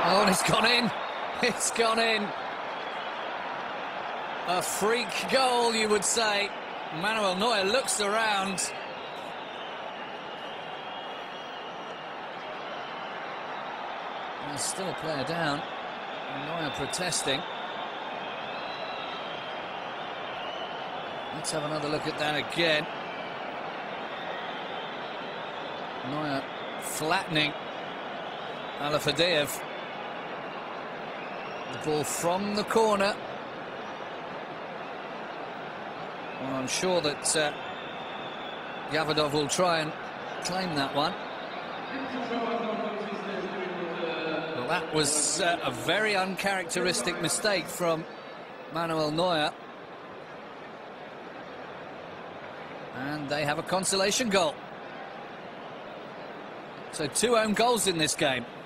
Oh, and it's gone in. It's gone in. A freak goal, you would say. Manuel Neuer looks around. There's still a player down. Neuer protesting. Let's have another look at that again. Neuer flattening Alafadeev. The ball from the corner. Well, I'm sure that Javadov will try and claim that one. Well, that was a very uncharacteristic mistake from Manuel Neuer. And they have a consolation goal. So 2 own goals in this game.